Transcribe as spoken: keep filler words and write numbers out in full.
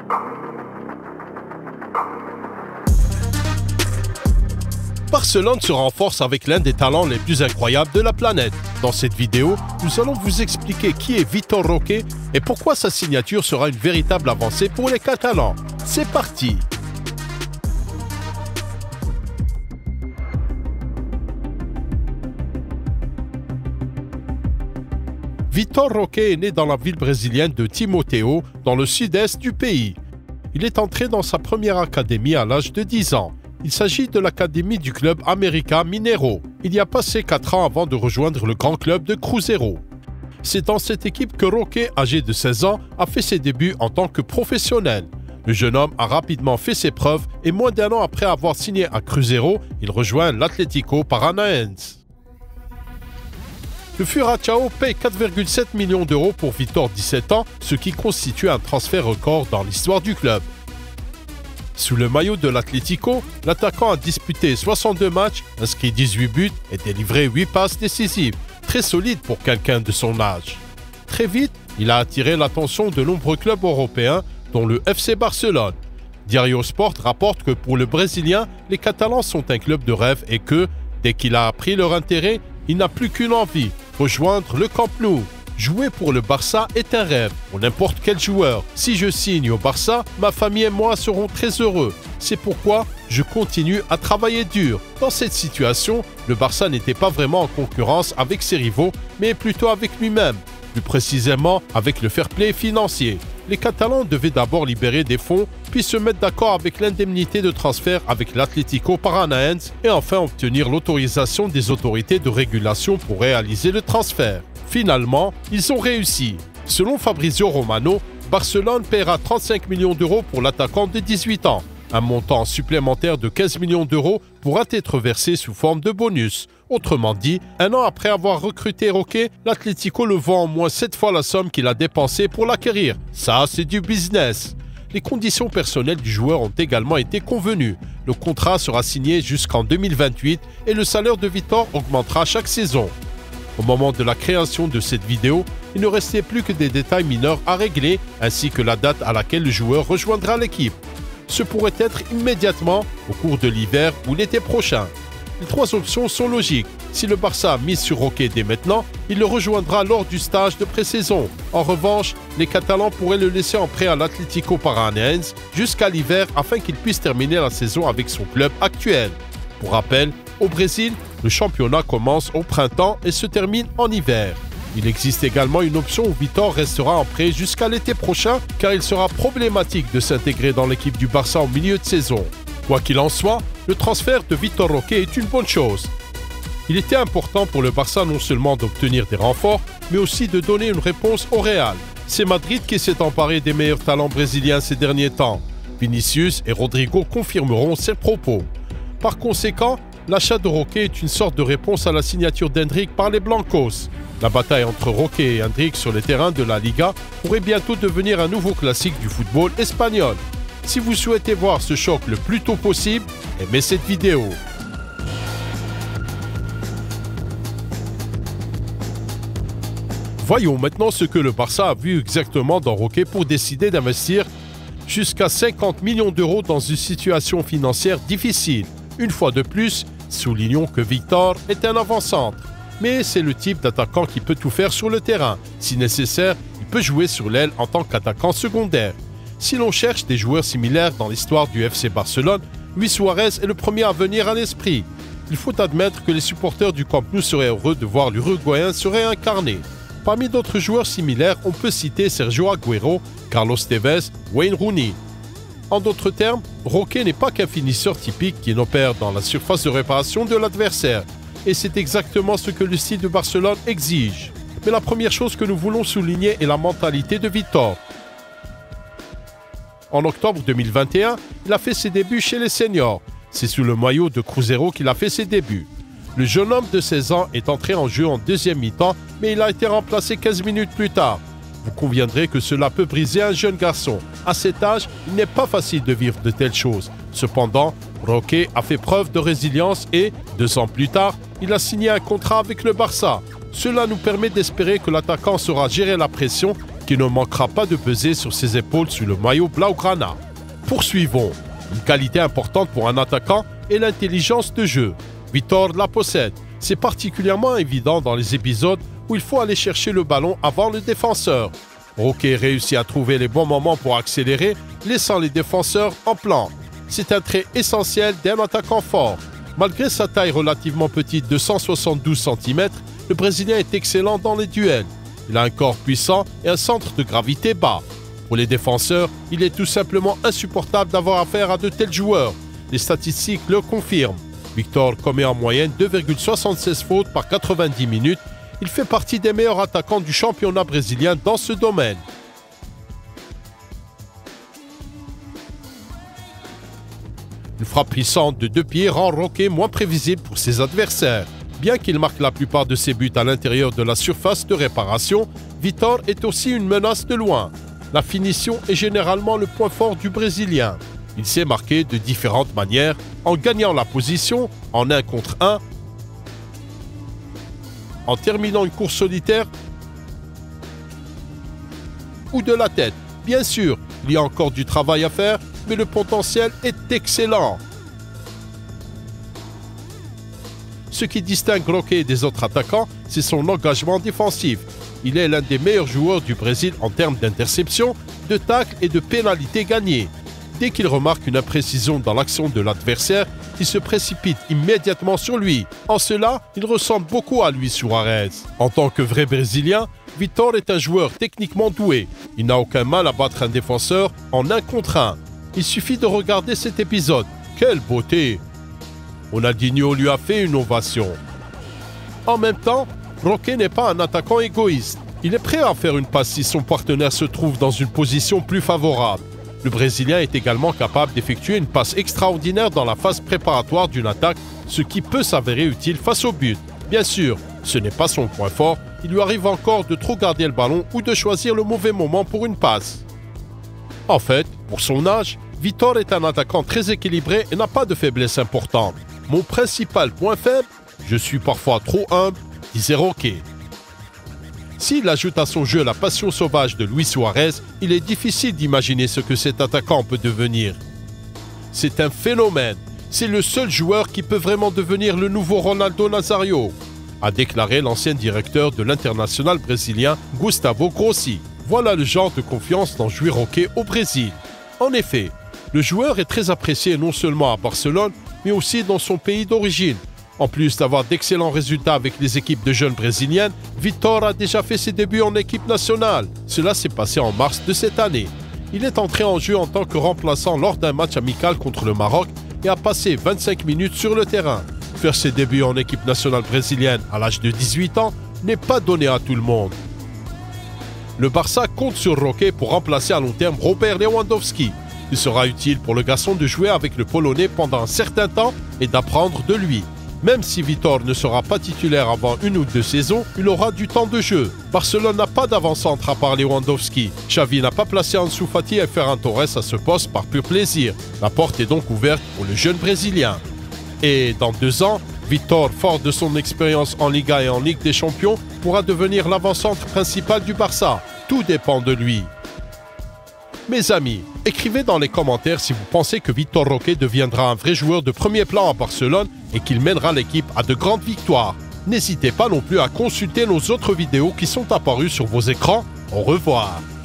Barcelone se renforce avec l'un des talents les plus incroyables de la planète. Dans cette vidéo, nous allons vous expliquer qui est Vitor Roque et pourquoi sa signature sera une véritable avancée pour les Catalans. C'est parti! Vitor Roque est né dans la ville brésilienne de Timóteo, dans le sud-est du pays. Il est entré dans sa première académie à l'âge de dix ans. Il s'agit de l'académie du club América Mineiro. Il y a passé quatre ans avant de rejoindre le grand club de Cruzeiro. C'est dans cette équipe que Roque, âgé de seize ans, a fait ses débuts en tant que professionnel. Le jeune homme a rapidement fait ses preuves et moins d'un an après avoir signé à Cruzeiro, il rejoint l'Atlético Paranaense. Le Furacão paye quatre virgule sept millions d'euros pour Vitor, dix-sept ans, ce qui constitue un transfert record dans l'histoire du club. Sous le maillot de l'Atlético, l'attaquant a disputé soixante-deux matchs, inscrit dix-huit buts et délivré huit passes décisives, très solide pour quelqu'un de son âge. Très vite, il a attiré l'attention de nombreux clubs européens, dont le F C Barcelone. Diario Sport rapporte que pour le Brésilien, les Catalans sont un club de rêve et que, dès qu'il a appris leur intérêt, il n'a plus qu'une envie, rejoindre le Camp Nou. Jouer pour le Barça est un rêve pour n'importe quel joueur. Si je signe au Barça, ma famille et moi serons très heureux. C'est pourquoi je continue à travailler dur. Dans cette situation, le Barça n'était pas vraiment en concurrence avec ses rivaux, mais plutôt avec lui-même, plus précisément avec le fair play financier. Les Catalans devaient d'abord libérer des fonds, puis se mettre d'accord avec l'indemnité de transfert avec l'Atlético Paranaense et enfin obtenir l'autorisation des autorités de régulation pour réaliser le transfert. Finalement, ils ont réussi. Selon Fabrizio Romano, Barcelone paiera trente-cinq millions d'euros pour l'attaquant de dix-huit ans. Un montant supplémentaire de quinze millions d'euros pourra être versé sous forme de bonus. Autrement dit, un an après avoir recruté Roque, l'Atlético le vend au moins sept fois la somme qu'il a dépensée pour l'acquérir. Ça, c'est du business. Les conditions personnelles du joueur ont également été convenues. Le contrat sera signé jusqu'en deux mille vingt-huit et le salaire de Vitor augmentera chaque saison. Au moment de la création de cette vidéo, il ne restait plus que des détails mineurs à régler, ainsi que la date à laquelle le joueur rejoindra l'équipe. Ce pourrait être immédiatement, au cours de l'hiver ou l'été prochain. Les trois options sont logiques. Si le Barça mise sur Roque dès maintenant, il le rejoindra lors du stage de pré-saison. En revanche, les Catalans pourraient le laisser en prêt à l'Atlético Paranaense jusqu'à l'hiver afin qu'il puisse terminer la saison avec son club actuel. Pour rappel, au Brésil, le championnat commence au printemps et se termine en hiver. Il existe également une option où Vitor restera en prêt jusqu'à l'été prochain car il sera problématique de s'intégrer dans l'équipe du Barça au milieu de saison. Quoi qu'il en soit, le transfert de Vitor Roque est une bonne chose. Il était important pour le Barça non seulement d'obtenir des renforts, mais aussi de donner une réponse au Real. C'est Madrid qui s'est emparé des meilleurs talents brésiliens ces derniers temps. Vinicius et Rodrigo confirmeront ces propos. Par conséquent, l'achat de Roque est une sorte de réponse à la signature d'Hendrick par les Blancos. La bataille entre Roque et Hendrick sur les terrains de la Liga pourrait bientôt devenir un nouveau classique du football espagnol. Si vous souhaitez voir ce choc le plus tôt possible, aimez cette vidéo. Voyons maintenant ce que le Barça a vu exactement dans Roque pour décider d'investir jusqu'à cinquante millions d'euros dans une situation financière difficile. Une fois de plus, soulignons que Vitor est un avant-centre. Mais c'est le type d'attaquant qui peut tout faire sur le terrain. Si nécessaire, il peut jouer sur l'aile en tant qu'attaquant secondaire. Si l'on cherche des joueurs similaires dans l'histoire du F C Barcelone, Luis Suarez est le premier à venir à l'esprit. Il faut admettre que les supporters du Camp Nou seraient heureux de voir l'Uruguayen se réincarner. Parmi d'autres joueurs similaires, on peut citer Sergio Agüero, Carlos Tevez, Wayne Rooney. En d'autres termes, Roque n'est pas qu'un finisseur typique qui n'opère dans la surface de réparation de l'adversaire. Et c'est exactement ce que le style de Barcelone exige. Mais la première chose que nous voulons souligner est la mentalité de Vitor. En octobre deux mille vingt et un, il a fait ses débuts chez les seniors. C'est sous le maillot de Cruzeiro qu'il a fait ses débuts. Le jeune homme de seize ans est entré en jeu en deuxième mi-temps, mais il a été remplacé quinze minutes plus tard. Vous conviendrez que cela peut briser un jeune garçon. À cet âge, il n'est pas facile de vivre de telles choses. Cependant, Roque a fait preuve de résilience et, deux ans plus tard, il a signé un contrat avec le Barça. Cela nous permet d'espérer que l'attaquant saura gérer la pression qui ne manquera pas de peser sur ses épaules sous le maillot blaugrana. Poursuivons. Une qualité importante pour un attaquant est l'intelligence de jeu. Vitor la possède. C'est particulièrement évident dans les épisodes où il faut aller chercher le ballon avant le défenseur. Roque réussit à trouver les bons moments pour accélérer, laissant les défenseurs en plan. C'est un trait essentiel d'un attaquant fort. Malgré sa taille relativement petite de cent soixante-douze centimètres, le Brésilien est excellent dans les duels. Il a un corps puissant et un centre de gravité bas. Pour les défenseurs, il est tout simplement insupportable d'avoir affaire à de tels joueurs. Les statistiques le confirment. Vitor commet en moyenne deux virgule soixante-seize fautes par quatre-vingt-dix minutes. Il fait partie des meilleurs attaquants du championnat brésilien dans ce domaine. Une frappe puissante de deux pieds rend Roque moins prévisible pour ses adversaires. Bien qu'il marque la plupart de ses buts à l'intérieur de la surface de réparation, Vitor est aussi une menace de loin. La finition est généralement le point fort du Brésilien. Il sait marquer de différentes manières, en gagnant la position, en un contre un, en terminant une course solitaire ou de la tête. Bien sûr, il y a encore du travail à faire, mais le potentiel est excellent. Ce qui distingue Roque des autres attaquants, c'est son engagement défensif. Il est l'un des meilleurs joueurs du Brésil en termes d'interception, de tacles et de pénalités gagnées. Dès qu'il remarque une imprécision dans l'action de l'adversaire, il se précipite immédiatement sur lui. En cela, il ressemble beaucoup à Luis Suarez. En tant que vrai Brésilien, Vitor est un joueur techniquement doué. Il n'a aucun mal à battre un défenseur en un contre un. Il suffit de regarder cet épisode. Quelle beauté! Ronaldinho lui a fait une ovation. En même temps, Roque n'est pas un attaquant égoïste. Il est prêt à faire une passe si son partenaire se trouve dans une position plus favorable. Le Brésilien est également capable d'effectuer une passe extraordinaire dans la phase préparatoire d'une attaque, ce qui peut s'avérer utile face au but. Bien sûr, ce n'est pas son point fort, il lui arrive encore de trop garder le ballon ou de choisir le mauvais moment pour une passe. En fait, pour son âge, Vitor est un attaquant très équilibré et n'a pas de faiblesse importante. Mon principal point faible, je suis parfois trop humble, disait Roque. S'il ajoute à son jeu la passion sauvage de Luis Suarez, il est difficile d'imaginer ce que cet attaquant peut devenir. C'est un phénomène. C'est le seul joueur qui peut vraiment devenir le nouveau Ronaldo Nazario, a déclaré l'ancien directeur de l'international brésilien Gustavo Grossi. Voilà le genre de confiance dont jouit Roque au Brésil. En effet, le joueur est très apprécié non seulement à Barcelone, mais aussi dans son pays d'origine. En plus d'avoir d'excellents résultats avec les équipes de jeunes brésiliennes, Vitor a déjà fait ses débuts en équipe nationale. Cela s'est passé en mars de cette année. Il est entré en jeu en tant que remplaçant lors d'un match amical contre le Maroc et a passé vingt-cinq minutes sur le terrain. Faire ses débuts en équipe nationale brésilienne à l'âge de dix-huit ans n'est pas donné à tout le monde. Le Barça compte sur Roque pour remplacer à long terme Robert Lewandowski. Il sera utile pour le garçon de jouer avec le Polonais pendant un certain temps et d'apprendre de lui. Même si Vitor ne sera pas titulaire avant une ou deux saisons, il aura du temps de jeu. Barcelone n'a pas d'avant-centre à part Lewandowski. Xavi n'a pas placé Ansu Fati et Ferran Torres à ce poste par pur plaisir. La porte est donc ouverte pour le jeune Brésilien. Et dans deux ans, Vitor, fort de son expérience en Liga et en Ligue des Champions, pourra devenir l'avant-centre principal du Barça. Tout dépend de lui. Mes amis, écrivez dans les commentaires si vous pensez que Vitor Roque deviendra un vrai joueur de premier plan à Barcelone et qu'il mènera l'équipe à de grandes victoires. N'hésitez pas non plus à consulter nos autres vidéos qui sont apparues sur vos écrans. Au revoir.